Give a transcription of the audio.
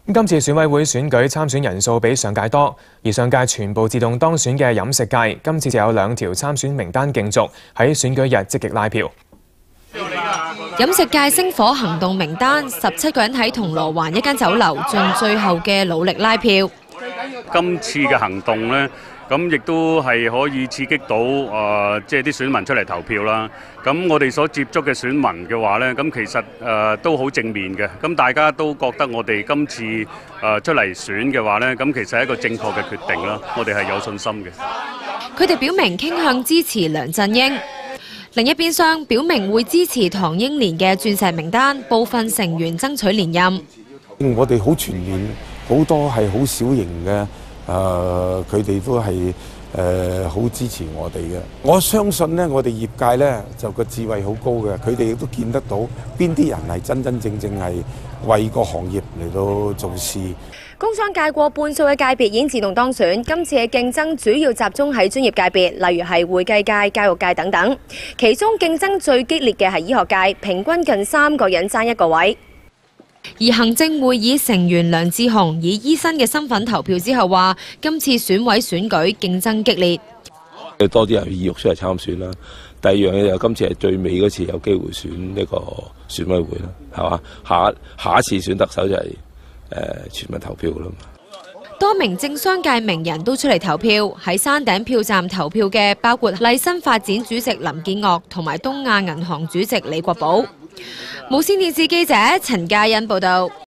今次選委會選舉參選人數比上屆多，而上屆全部自動當選嘅飲食界，今次就有2條參選名單競逐，喺選舉日積極拉票。 飲食界星火行動名單，17個人喺銅鑼灣一間酒樓盡最後嘅努力拉票。 今次嘅行動呢，咁亦都係可以刺激到即係啲選民出嚟投票啦。咁我哋所接觸嘅選民嘅話呢，咁其實都好正面嘅。咁大家都覺得我哋今次出嚟選嘅話呢，咁其實係一個正確嘅決定啦。我哋係有信心嘅。 佢哋表明傾向支持梁振英。另一邊廂表明會支持唐英年嘅鑽石名單，部分成員爭取連任。 我哋好全面，好多係好小型嘅，佢哋都係好支持我哋嘅。我相信呢，我哋業界呢就個智慧好高嘅，佢哋亦都見得到邊啲人係真真正正係為個行業嚟到做事。 工商界過半數嘅界別已經自動當選，今次嘅競爭主要集中喺專業界別，例如係會計界、教育界等等。其中競爭最激烈嘅係醫學界，平均近3個人爭1個位。而行政會議成員梁智鴻以醫生嘅身份投票之後話，今次選委選舉競爭激烈。 多啲人意欲出嚟參選啦。第二樣嘢就今次係最尾嗰次有機會選呢個選委會啦，係嘛？下一次選特首就係全民投票啦。 多名政商界名人都出嚟投票，喺山頂票站投票嘅包括麗新發展主席林建岳同埋東亞銀行主席李國寶。無線電視記者陳嘉欣報道。